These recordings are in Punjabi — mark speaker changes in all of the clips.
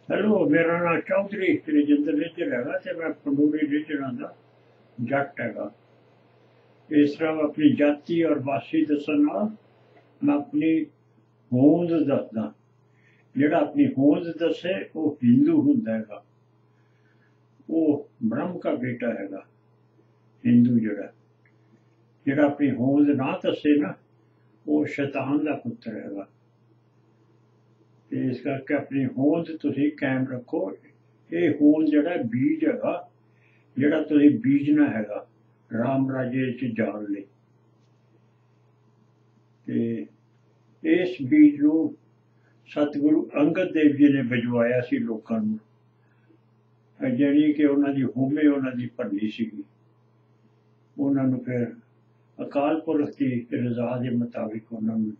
Speaker 1: हेलो, मेरा नाम चौधरी रजिंदर निज्जर हैगा ते मैं पंडूरी निज्जरां दा जट हैगा। इस तरह अपनी जाति और वासी दस्सण नाल मैं अपनी होंद दसदा। जेह्ड़ा अपनी होंद दस्से वो हिंदू हुंदा हैगा, वो ब्रह्म का बेटा हैगा। हिंदू जेह्ड़ा अपनी होंद ना दस्से ना, वो शैतान दा पुत्तर हैगा। ते इस करके अपनी होंद तुसीं कायम रखो। ये होंद जेह्ड़ा बीज हैगा, जेह्ड़ा तुसीं बीजना हैगा राम राज्य च जाण लई। ते इस बीज ਨੂੰ सतगुरु अंगद देव जी ने भिजवाया ਸੀ ਲੋਕਾਂ ਨੂੰ। ਜਾਣੀ ਕਿ ਉਹਨਾਂ ਦੀ ਹੋਮੇ ਉਹਨਾਂ ਦੀ ਭਰਨੀ ਸੀਗੀ। ਉਹਨਾਂ ਨੂੰ ਫਿਰ ਅਕਾਲ ਪੁਰਖ ਦੀ ਰਜ਼ਾ ਦੇ ਮੁਤਾਬਿਕ ਉਹਨਾਂ ਨੂੰ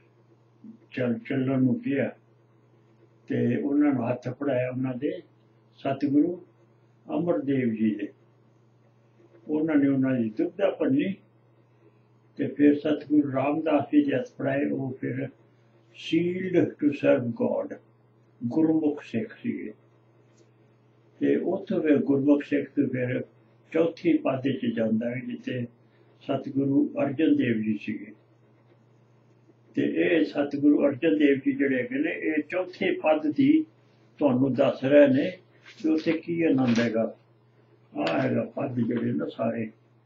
Speaker 1: ਚੱਲਣ ਨੂੰ ਕਿਹਾ ਤੇ ਉਹਨਾਂ ਨੂੰ ਹੱਥ ਫੜਾਇਆ ਉਹਨਾਂ ਦੇ ਸਤਿਗੁਰੂ ਅਮਰਦੇਵ ਜੀ ਦੇ। ਉਹਨਾਂ ਨੇ ਉਹਨਾਂ ਦੀ ਦੁਬਦਾ ਭੰਨੀ ਤੇ ਫਿਰ ਸਤਿਗੁਰੂ ਰਾਮਦਾਸ ਜੀ ਦੇ ਹੱਥ ਫੜਾਏ। ਉਹ ਫਿਰ ਸੀਲਡ ਟੂ ਸਰਵ ਗੋਡ ਗੁਰਮੁਖ ਸਿੱਖ ਸੀਗੇ। ਤੇ ਉੱਥੋਂ ਫਿਰ ਗੁਰਮੁਖ ਸਿੱਖ ਤੋਂ ਫਿਰ ਚੌਥੀ ਪਾਦੇ 'ਚ ਜਾਂਦਾ ਹੈ ਜਿੱਥੇ ਸਤਿਗੁਰੂ ਅਰਜਨ ਦੇਵ ਜੀ ਸੀਗੇ। ਤੇ ਇਹ ਸਤਿਗੁਰੂ ਅਰਜਨ ਦੇਵ ਜੀ ਜਿਹੜੇ ਹੈਗੇ ਨੇ, ਇਹ ਚੌਥੇ ਪਦ ਦੀ ਤੁਹਾਨੂੰ ਦੱਸ ਰਹੇ ਨੇ ਕਿ ਉੱਥੇ ਕੀ ਆਨੰਦ ਹੈਗਾ। ਆਹ ਹੈਗਾ ਪਦ ਜਿਹੜੇ ਨਾ ਸਾਰੇ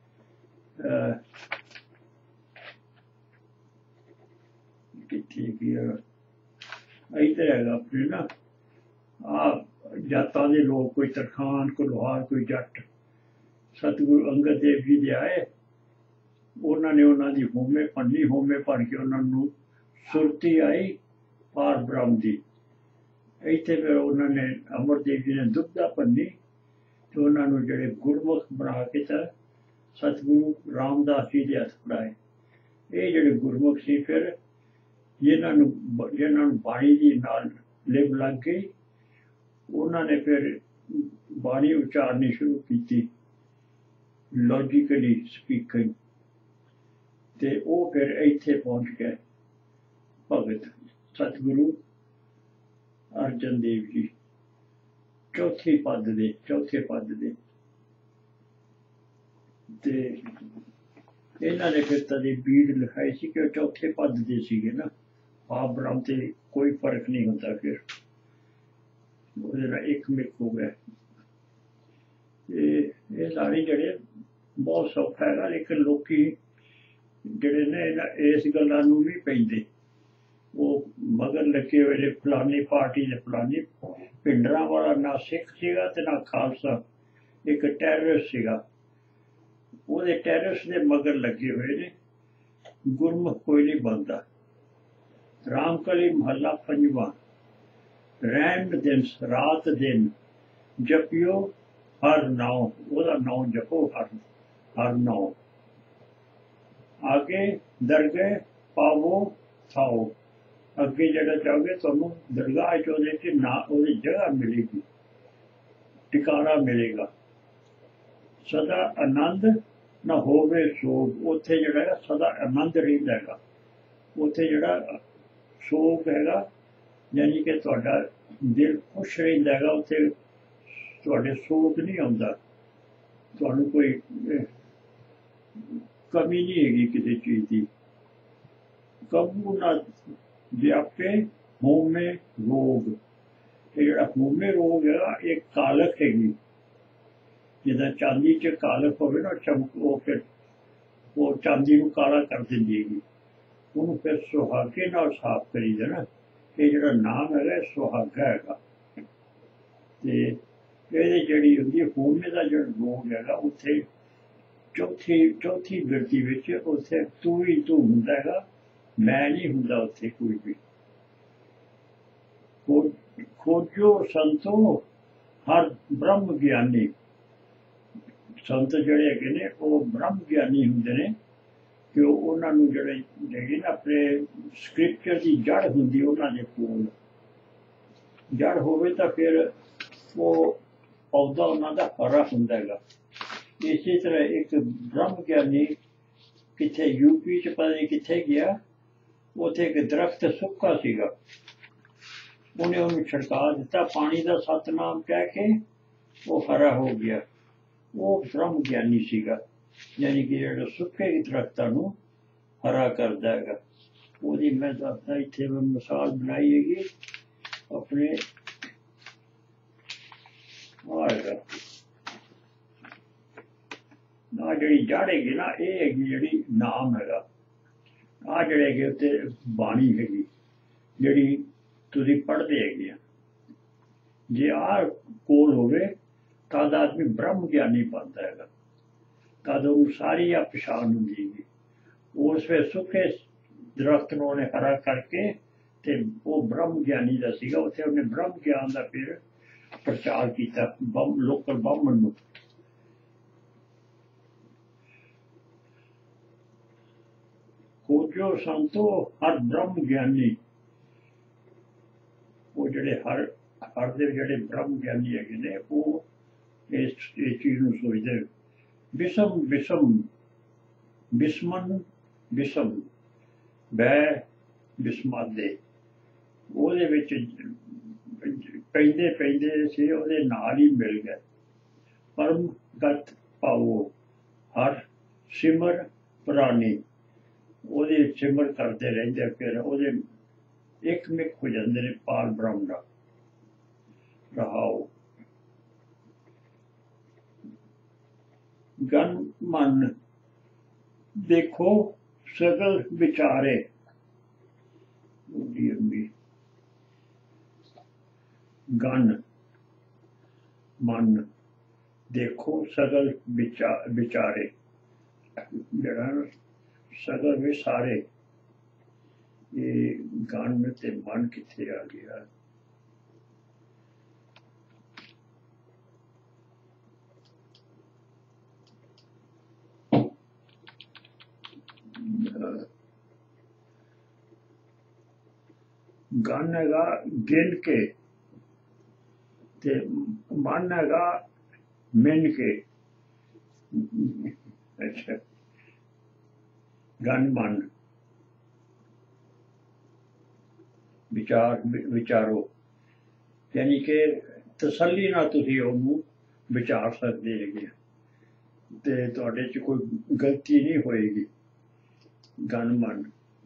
Speaker 1: ਕਿੱਥੇ ਕੀ ਹੈਗਾ, ਇੱਧਰ ਹੈਗਾ ਆਪਣੇ ਨਾ ਆਹ ਜਾਤਾਂ ਦੇ ਲੋਕ, ਕੋਈ ਤਰਖਾਣ, ਕੋਈ ਲੁਹਾਰ, ਕੋਈ ਜੱਟ। ਸਤਿਗੁਰੂ ਅੰਗਦ ਦੇਵ ਜੀ ਦੇ ਆਏ, ਉਹਨਾਂ ਨੇ ਉਹਨਾਂ ਦੀ ਹੋਮੇ ਭੰਨੀ। ਹੋਮੇ ਭੰਨ ਕੇ ਉਹਨਾਂ ਨੂੰ ਸੁਰਤੀ ਆਈ ਪਾਰ ਬ੍ਰਹਮ ਦੀ। ਇੱਥੇ ਫਿਰ ਉਹਨਾਂ ਨੇ ਅਮਰਦੇਵ ਜੀ ਨੇ ਦੁਬਦਾ ਭੰਨੀ ਤੇ ਉਹਨਾਂ ਨੂੰ ਜਿਹੜੇ ਗੁਰਮੁਖ ਬਣਾ ਕੇ ਤਾਂ ਸਤਿਗੁਰੂ ਰਾਮਦਾਸ ਜੀ ਦੇ ਹੱਥ ਫੜਾਏ। ਇਹ ਜਿਹੜੇ ਗੁਰਮੁਖ ਸੀ ਫਿਰ ਜਿਨ੍ਹਾਂ ਨੂੰ ਬਾਣੀ ਦੀ ਨਾਲ ਲਿਵ ਲੱਗ ਗਈ, ਉਹਨਾਂ ਨੇ ਫਿਰ ਬਾਣੀ ਉਚਾਰਨੀ ਸ਼ੁਰੂ ਕੀਤੀ, ਲੌਜੀਕਲੀ ਸਪੀਕਿੰਗ। ਤੇ ਉਹ ਫਿਰ ਇੱਥੇ ਪਹੁੰਚ ਗਏ ਭਗਤ ਸਤਿਗੁਰੂ ਅਰਜਨ ਦੇਵ ਜੀ ਚੌਥੇ ਪਦ ਦੇ। ਤੇ ਇਹਨਾਂ ਨੇ ਫਿਰ ਤਦੇ ਬੀੜ ਲਿਖਾਈ ਸੀ ਕਿ ਉਹ ਚੌਥੇ ਪਦ ਦੇ ਸੀਗੇ ਨਾ। ਆਪ ਬ੍ਰਹਮ ਤੇ ਕੋਈ ਫਰਕ ਨਹੀਂ ਹੁੰਦਾ, ਫਿਰ ਉਹਦੇ ਨਾਲ ਇੱਕ ਮਿਕ ਹੋ ਗਿਆ। ਤੇ ਇਹ ਸਾਰੇ ਜਿਹੜੇ ਬਹੁਤ ਸੌਖਾ ਹੈਗਾ, ਲੇਕਿਨ ਲੋਕੀ ਜਿਹੜੇ ਨੇ ਇਸ ਗੱਲਾਂ ਨੂੰ ਵੀ ਪੈਂਦੇ, ਉਹ ਮਗਰ ਲੱਗੇ ਹੋਏ ਨੇ ਫਲਾਨੀ ਪਾਰਟੀ ਦੇ ਫਲਾਨੀ। ਭਿੰਡਰਾਂ ਵਾਲਾ ਨਾ ਸਿੱਖ ਸੀਗਾ ਤੇ ਨਾ ਖਾਲਸਾ, ਇੱਕ ਟੈਰਰਿਸਟ ਸੀਗਾ। ਉਹਦੇ ਟੈਰਰਿਸਟ ਦੇ ਮਗਰ ਲੱਗੇ ਹੋਏ ਨੇ। ਗੁਰਮੁਖ ਕੋਈ ਨਹੀਂ ਬਣਦਾ। ਰਾਮਕਲੀ ਮਹੱਲਾ ਪੰਜਵਾਂ। ਰਹਿਣ ਦਿਨ ਰਾਤ ਦਿਨ ਜਪਿਓ ਹਰ ਨਾਉ। ਉਹਦਾ ਨਾਉ ਜਪੋ, ਹਰ ਨਾਉ। आगे दरगाह पावो थाओ। अगे जगह जाओगे तुहानू दरगाह च ना उहदी जगह मिलेगी, ठिकाना मिलेगा। सदा आनंद ना होवे सोग। उत्थे जिहड़ा सदा आनंद रहिंदा हैगा। उत्थे जिहड़ा सोग हैगा यानी कि तुहाडा दिल खुश रहिंदा हैगा। उत्थे तुहाडे सोग नहीं आउंदा, तुहानू कोई कमी नहीं हैगी किसी चीज़ की। कबू ना व्यापे होमे रोग। ये जिहड़ा होमे रोग है ये कालक हैगी। जिद्दां चांदी च कालक होवे ना, चमक, वो फिर वो चांदी नूं काला कर दिंदी हैगी। उहनूं फिर सुहागे नाल साफ करीदा ना। ये जिहड़ा नाम हैगा सुहागा हैगा। ते इहदी जिहड़ी हुंदी होमे दा जिहड़ा रोग हैगा, उत्थे चौथी बिरती विच उत्थे तू ही तू हुंदा हैगा, मैं नहीं हुंदा उत्थे कोई भी। खोजो संतो हर ब्रह्म ज्ञानी। संत जिहड़े हैगे ने वो ब्रह्म ज्ञानी हुंदे ने कि उन्हां नूं जिहड़े हैगे ने अपने स्क्रिप्चर की जड़ हुंदी उन्हां दे कोल। जड़ होवे तां फिर वो पौधा उन्हां दा हरा हुंदा हैगा। इसी तरह एक ब्रह्म ज्ञानी किथे यूपी च पता नहीं किथे गया, उत्थे एक दरख्त सुक्का सीगा। ਉਹਨੇ ਉਹਨੂੰ ਛਿੜਕਾ ਦਿੱਤਾ ਪਾਣੀ ਦਾ, ਸਤਨਾਮ ਕਹਿ ਕੇ ਉਹ ਹਰਾ ਹੋ ਗਿਆ। ਉਹ ਬ੍ਰਹਮ ਗਿਆਨੀ ਸੀਗਾ, ਯਾਨੀ ਕਿ ਜਿਹੜਾ ਸੁੱਕੇ ਦਰਖਤਾਂ ਨੂੰ ਹਰਾ ਕਰਦਾ ਹੈਗਾ। ਉਹਦੀ ਮੈਂ ਦੱਸਦਾ, ਇੱਥੇ ਮੈਂ ਮਿਸਾਲ ਬਣਾਈ ਹੈਗੀ ਆਪਣੇ ਆਏਗਾ। ਆ ਜਿਹੜੀ ਜੜ ਹੈਗੀ ਨਾ, ਇਹ ਹੈਗੀ ਜਿਹੜੀ ਨਾਮ ਹੈਗਾ। ਆ ਜਿਹੜੇ ਹੈਗੇ ਉੱਤੇ ਬਾਣੀ ਹੈਗੀ ਜਿਹੜੀ ਤੁਸੀਂ ਪੜ੍ਹਦੇ ਹੈਗੇ ਆ। ਜੇ ਆਹ ਕੋਲ ਹੋਵੇ ਤਦ ਆਦਮੀ ਬ੍ਰਹਮ ਗਿਆਨੀ ਬਣਦਾ ਹੈਗਾ, ਤਦ ਉਹਨੂੰ ਸਾਰੀ ਆ ਪਛਾਣ ਹੁੰਦੀ ਹੈਗੀ। ਉਸ ਵੇ ਸੁੱਕੇ ਦਰਖਤ ਨੂੰ ਉਹਨੇ ਹਰਾ ਕਰਕੇ ਤੇ ਉਹ ਬ੍ਰਹਮ ਗਿਆਨੀ ਦਾ ਸੀਗਾ। ਉੱਥੇ ਉਹਨੇ ਬ੍ਰਹਮ ਗਿਆਨ ਦਾ ਫਿਰ ਪ੍ਰਚਾਰ ਕੀਤਾ ਲੋਕਲ ਬਾਹਮਣ ਨੂੰ। ਖੋਜੋ ਸੰਤੋ ਹਰ ਬ੍ਰਹਮ ਗਿਆਨੀ। ਉਹ ਜਿਹੜੇ ਹਰ ਦੇ ਜਿਹੜੇ ਬ੍ਰਹਮ ਗਿਆਨੀ ਹੈਗੇ ਨੇ, ਉਹ ਇਸ ਚੀਜ਼ ਨੂੰ ਸੋਚਦੇ। ਵਿਸਮ ਵਿਸਮ ਵਿਸਮਨ ਵਿਸਮ ਬੈ ਵਿਸਮਾਦੇ, ਉਹਦੇ ਵਿੱਚ ਪੈਂਦੇ ਪੈਂਦੇ ਸੀ, ਉਹਦੇ ਨਾਲ ਹੀ ਮਿਲ ਗਏ। ਪਰਮ ਗਤ ਪਾਵੋ ਹਰ ਸਿਮਰ ਪ੍ਰਾਣੀ, ਉਹਦੇ ਸਿਮਰ ਕਰਦੇ ਰਹਿੰਦੇ, ਫਿਰ ਉਹਦੇ ਇੱਕ ਮਿਕ ਹੋ ਜਾਂਦੇ ਨੇ ਪਾਰ ਬ੍ਰਹਮ ਦਾ। ਰਹਾਓ ਗਨ ਮਨ ਦੇਖੋ ਸਗਲ ਵਿਚਾਰੇ। ਗਨ ਮਨ ਦੇਖੋ ਸਗਲ ਵਿਚਾਰੇ, ਜਿਹੜਾ ਸਗਲ ਵਿਸਾਰੇ। ਇਹ ਗਨ ਤੇ ਮਨ ਕਿੱਥੇ ਆ ਗਿਆ? ਗਨ ਹੈਗਾ ਗਿਣ ਕੇ ਤੇ ਮਨ ਹੈਗਾ ਮਿਣ ਕੇ। ਅੱਛਾ, ਗਨ ਮਨ ਵਿਚਾਰੋ, ਯਾਨੀ ਕਿ ਤਸੱਲੀ ਨਾਲ ਤੁਸੀਂ ਉਹਨੂੰ ਵਿਚਾਰ ਸਕਦੇ ਹੈਗੇ ਤੇ ਤੁਹਾਡੇ 'ਚ ਕੋਈ ਗਲਤੀ ਨਹੀਂ ਹੋਏਗੀ। ਗਨ ਮਨ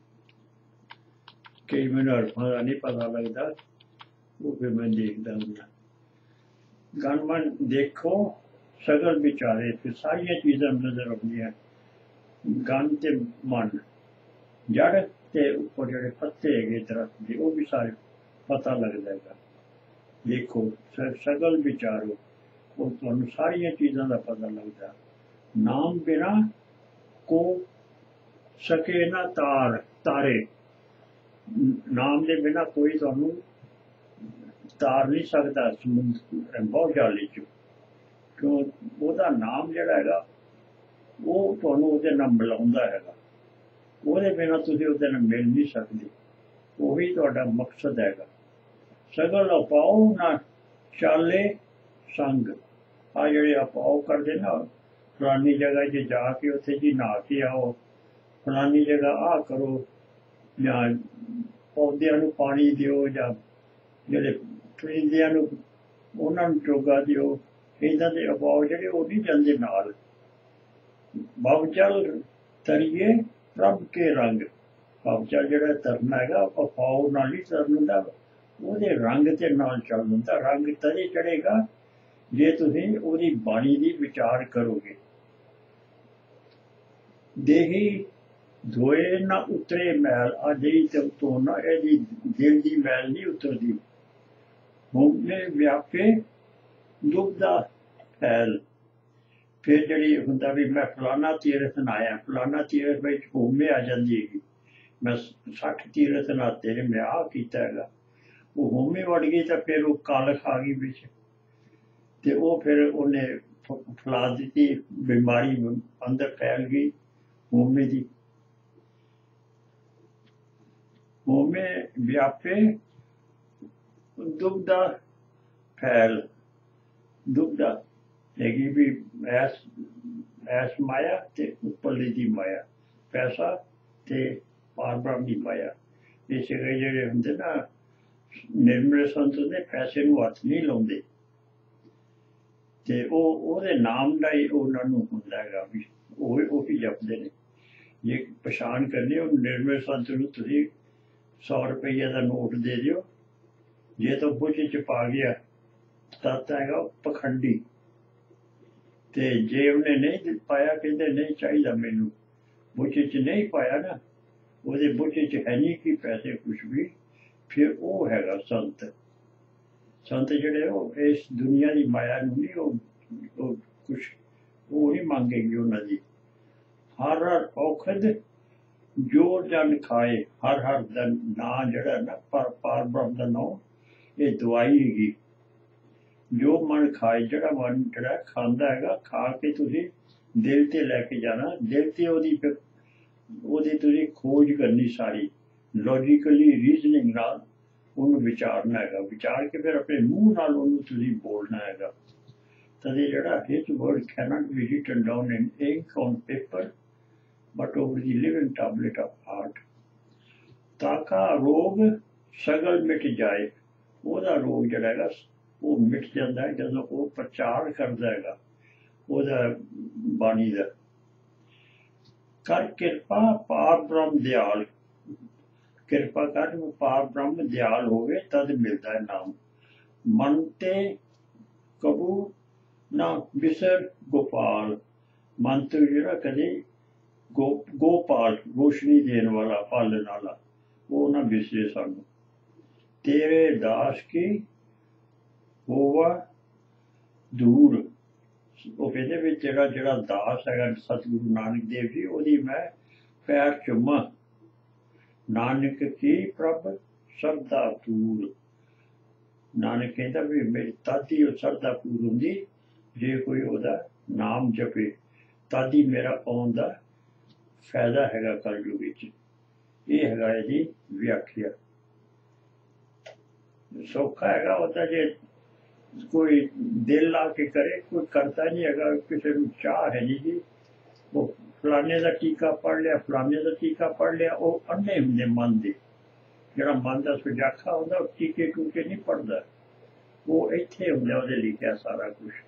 Speaker 1: ਕਈ ਮੈਨੂੰ ਅਰਥਾਂ ਦਾ ਨਹੀਂ ਪਤਾ ਲੱਗਦਾ, ਉਹ ਫਿਰ ਮੈਂ ਦੇਖਦਾ ਹੁੰਦਾ। ਗਨ ਮਨ ਦੇਖੋ ਸਗਲ ਵਿਚਾਰੇ, ਫਿਰ ਸਾਰੀਆਂ ਚੀਜ਼ਾਂ ਨਜ਼ਰ ਆਉਂਦੀਆਂ। ਗਨ ਤੇ ਮਨ, ਜੜ ਤੇ ਉੱਪਰ ਜਿਹੜੇ ਪੱਤੇ ਹੈਗੇ ਦਰਖਤ ਦੇ, ਉਹ ਵੀ ਸਾਰੇ ਪਤਾ ਲੱਗਦਾ ਹੈਗਾ। ਦੇਖੋ ਸਗਲ ਵਿਚਾਰੋ, ਉਹ ਤੁਹਾਨੂੰ ਸਾਰੀਆਂ ਚੀਜ਼ਾਂ ਦਾ ਪਤਾ ਲੱਗਦਾ। ਨਾਮ ਬਿਨਾ ਕੋ ਸਕੇ ਨਾ ਤਾਰੇ, ਨਾਮ ਦੇ ਬਿਨਾ ਕੋਈ ਤੁਹਾਨੂੰ ਤਾਰ ਨਹੀਂ ਸਕਦਾ ਬਹੁਤ ਜਾਲੀ 'ਚ, ਕਿਉਂ? ਉਹਦਾ ਨਾਮ ਜਿਹੜਾ ਹੈਗਾ ਉਹ ਤੁਹਾਨੂੰ ਉਹਦੇ ਨਾਲ ਮਿਲਾਉਂਦਾ ਹੈਗਾ। ਉਹਦੇ ਬਿਨਾਂ ਤੁਸੀਂ ਉਹਦੇ ਨਾਲ ਮਿਲ ਨਹੀਂ ਸਕਦੇ, ਉਹੀ ਤੁਹਾਡਾ ਮਕਸਦ ਹੈਗਾ। ਸਗਲ ਅਪਾਓ ਨਾ ਚਾਲੇ ਸੰਗ, ਆ ਜਿਹੜੇ ਅਪਾਓ ਕਰਦੇ ਨਾ, ਫਲਾਨੀ ਜਗ੍ਹਾ 'ਚ ਜਾ ਕੇ ਉੱਥੇ ਜੀ ਨਹਾ ਕੇ ਆਓ, ਫਲਾਨੀ ਜਗ੍ਹਾ ਆਹ ਕਰੋ, ਜਾਂ ਪੌਦਿਆਂ ਨੂੰ ਪਾਣੀ ਦਿਓ, ਜਾਂ ਜਿਹੜੇ ਪਰਿੰਦਿਆਂ ਨੂੰ ਉਹਨਾਂ ਨੂੰ ਚੋਗਾ ਦਿਓ, ਇੱਦਾਂ ਦੇ ਅਪਾਓ ਜਿਹੜੇ ਉਹ ਨਹੀਂ ਜਾਂਦੇ ਨਾਲ। ਬਵ ਚਲ ਤਰੀਏ ਪ੍ਰਭ ਕੇ ਰੰਗ, ਬਵ ਚਲ ਜਿਹੜਾ ਤਰਨਾ ਹੈਗਾ ਅਪਾਓ ਨਾਲ ਹੀ ਤਰਨ ਹੁੰਦਾ, ਉਹਦੇ ਰੰਗ ਦੇ ਨਾਲ ਚੱਲ ਹੁੰਦਾ। ਰੰਗ ਤਦੇ ਚੜ੍ਹੇਗਾ ਜੇ ਤੁਸੀਂ ਉਹਦੀ ਬਾਣੀ ਦੀ ਵਿਚਾਰ ਕਰੋਗੇ। ਦੇਹੀ ਧੋਏ ਨਾ ਉਤਰੇ ਮੈਲ, ਆ ਦੇਹੀ ਤੇ ਉਤੋਂ ਨਾ, ਇਹਦੀ ਦਿਲ ਦੀ ਮੈਲ ਨਹੀਂ ਉਤਰਦੀ। ਹੋਮੇ ਵਿਆਪੇ ਦੁਬਦਾ ਫੈਲ, ਫਿਰ ਜਿਹੜੀ ਹੁੰਦਾ ਵੀ ਮੈਂ ਫਲਾਨਾ ਤੀਰਥ ਨਹਾਇਆ, ਫਲਾਨਾ ਤੀਰਥ ਵਿੱਚ ਹੋਮੇ ਆ ਜਾਂਦੀ ਹੈਗੀ। ਮੈਂ 60 ਤੀਰਥ ਨਹਾਤੇ ਨੇ, ਮੈਂ ਆਹ ਕੀਤਾ ਹੈਗਾ। ਉਹ ਹੋਮੇ ਵੜ ਗਈ ਤਾਂ ਫਿਰ ਉਹ ਕਾਲਖ ਆ ਗਈ ਵਿੱਚ, ਤੇ ਉਹ ਫਿਰ ਉਹਨੇ ਫੈਲਾ ਦਿੱਤੀ, ਬਿਮਾਰੀ ਅੰਦਰ ਫੈਲ ਗਈ ਹੋਮੇ ਦੀ। ਹੋਮੇ ਵਿਆਪੇ ਦੁਬਦਾ ਫੈਲ, ਦੁਬਦਾ ਹੈਗੀ ਵੀ ਐਸ ਮਾਇਆ ਤੇ ਉੱਪਰਲੀ ਦੀ ਮਾਇਆ, ਪੈਸਾ ਤੇ ਪਾਰ ਬ੍ਰਹਮ ਦੀ ਮਾਇਆ। ਇਹ ਜਿਹੜੇ ਹੁੰਦੇ ਨਾ ਨਿਰਮਲ ਸੰਤ ਦੇ ਪੈਸੇ ਨੂੰ ਹੱਥ ਨਹੀਂ ਲਾਉਂਦੇ ਤੇ ਉਹਦੇ ਨਾਮ ਦਾ ਹੀ ਉਹਨਾਂ ਨੂੰ ਹੁੰਦਾ ਹੈਗਾ ਵੀ ਉਹ ਹੀ ਜਪਦੇ ਨੇ। ਜੇ ਪਛਾਣ ਕਰਨੀ ਉਹ ਨਿਰਮਲ ਸੰਤ ਨੂੰ ਤੁਸੀਂ 100 ਰੁਪਏ ਦਾ ਨੋਟ ਦੇ ਦਿਓ, ਜੇ ਤਾਂ ਬੁੱਝ ਚ ਪਾ ਗਿਆ ਤਾਂ ਹੈਗਾ ਪਖੰਡੀ, ਤੇ ਜੇ ਉਹਨੇ ਨਹੀਂ ਪਾਇਆ ਕਹਿੰਦੇ ਨਹੀਂ ਚਾਹੀਦਾ ਮੈਨੂੰ, ਬੁੱਝ ਚ ਨਹੀਂ ਪਾਇਆ ਨਾ, ਉਹਦੇ ਬੁੱਝ ਚ ਹੈ ਨਹੀਂ ਕਿ ਪੈਸੇ ਕੁਛ ਵੀ, ਫਿਰ ਉਹ ਹੈਗਾ ਸੰਤ। ਸੰਤ ਜਿਹੜੇ ਉਹ ਇਸ ਦੁਨੀਆ ਦੀ ਮਾਇਆ ਨੂੰ ਨਹੀਂ ਉਹ ਕੁਛ ਉਹ ਨਹੀਂ ਮੰਗੇਗੀ ਉਹਨਾਂ ਦੀ। ਹਰ ਹਰ ਔਖਦ ਜੋ ਜਨ ਖਾਏ, ਹਰ ਹਰ ਦਾ ਨਾਂ ਜਿਹੜਾ ਨਾ ਪਾਰ ਬ੍ਰਹਮ ਦਾ ਨਾਂ, ਇਹ ਦਵਾਈ ਹੈਗੀ। ਜੋ ਮਨ ਖਾਏ, ਜਿਹੜਾ ਮਨ ਜਿਹੜਾ ਖਾਂਦਾ ਹੈਗਾ, ਖਾ ਕੇ ਤੁਸੀਂ ਦਿਲ ਤੇ ਲੈ ਕੇ ਜਾਣਾ, ਦਿਲ ਤੇ ਉਹਦੀ ਤੁਸੀਂ ਖੋਜ ਕਰਨੀ ਸਾਰੀ, ਲੌਜੀਕਲੀ ਰੀਜ਼ਨਿੰਗ ਨਾਲ ਉਹਨੂੰ ਵਿਚਾਰਨਾ ਹੈਗਾ, ਵਿਚਾਰ ਕੇ ਫਿਰ ਆਪਣੇ ਮੂੰਹ ਨਾਲ ਉਹਨੂੰ ਤੁਸੀਂ ਬੋਲਣਾ ਹੈਗਾ। ਤਦੇ ਜਿਹੜਾ his word cannot be written down in ink on paper but over the living tablet of heart। ਤਾਕਾ ਰੋਗ ਸਗਲ ਮਿਟ ਜਾਏ, ਉਹਦਾ ਰੋਗ ਜਿਹੜਾ ਹੈਗਾ ਉਹ ਮਿਟ ਜਾਂਦਾ ਹੈ ਜਦੋਂ ਉਹ ਪ੍ਰਚਾਰ ਕਰਦਾ ਹੈਗਾ ਉਹਦਾ ਬਾਣੀ ਦਾ। ਕਰ ਕਿਰਪਾ ਪਾਰ ਬ੍ਰਹਮ ਦਿਆਲ, ਕਿਰਪਾ ਕਰ ਪਾਰ ਬ੍ਰਹਮ ਦਿਆਲ ਹੋਵੇ ਤਦ ਮਿਲਦਾ ਹੈ ਨਾਮ। ਮਨ ਤੇ ਕਬੂ ਨਾ ਵਿਸਰ ਗੋਪਾਲ, ਮਨ ਤੋਂ ਜਿਹੜਾ ਕਦੇ ਗੋਪਾਲ ਰੋਸ਼ਨੀ ਦੇਣ ਵਾਲਾ ਪਾਲਣ ਵਾਲਾ ਉਹ ਨਾ ਵਿਸਰੇ ਸਾਨੂੰ। ਤੇਰੇ ਦਾਸ ਕੀ ਹੋਵਾ ਦੂਰ, ਉਹ ਕਹਿੰਦੇ ਵੀ ਜਿਹੜਾ ਦਾਸ ਹੈਗਾ ਸਤਿਗੁਰੂ ਨਾਨਕ ਦੇਵ ਜੀ, ਉਹਦੀ ਮੈਂ ਪੈਰ ਚੁੰਮਾਂ। ਨਾਨਕ ਕੀ ਪ੍ਰਭ ਸਰਦਾ ਪੂਰ, ਨਾਨਕ ਕਹਿੰਦਾ ਵੀ ਮੇਰੀ ਤਾਦੀ ਉਹ ਸਰਦਾ ਪੂਰ ਹੁੰਦੀ ਜੇ ਕੋਈ ਉਹਦਾ ਨਾਮ ਜਪੇ, ਤਾਦੀ ਮੇਰਾ ਆਉਣ ਦਾ ਫਾਇਦਾ ਹੈਗਾ ਕਲਯੁਗ ਵਿੱਚ। ਇਹ ਹੈਗਾ ਇਹਦੀ ਵਿਆਖਿਆ। ਸੌਖਾ ਹੈਗਾ ਉਹਦਾ ਜੇ ਕੋਈ ਦਿਲ ਲਾ ਕੇ ਕਰੇ, ਕੋਈ ਕਰਦਾ ਨਹੀਂ ਹੈਗਾ, ਕਿਸੇ ਨੂੰ ਚਾਹ ਹੈ ਨਹੀਂ ਜੀ ਉਹ ਫਲਾਣੇ ਦਾ ਟੀਕਾ ਪੜ੍ਹ ਲਿਆ, ਫਲਾਣੇ ਦਾ ਟੀਕਾ ਪੜ੍ਹ ਲਿਆ, ਉਹ ਅੰਨੇ ਹੁੰਦੇ ਮਨ ਦੇ। ਜਿਹੜਾ ਮਨ ਦਾ ਸੁਜਾਖਾ ਹੁੰਦਾ ਉਹ ਟੀਕੇ ਟੂਕੇ ਨਹੀਂ ਪੜ੍ਹਦਾ, ਉਹ ਇੱਥੇ ਹੁੰਦਾ ਉਹਦੇ ਲਿਖਿਆ ਸਾਰਾ ਕੁਛ।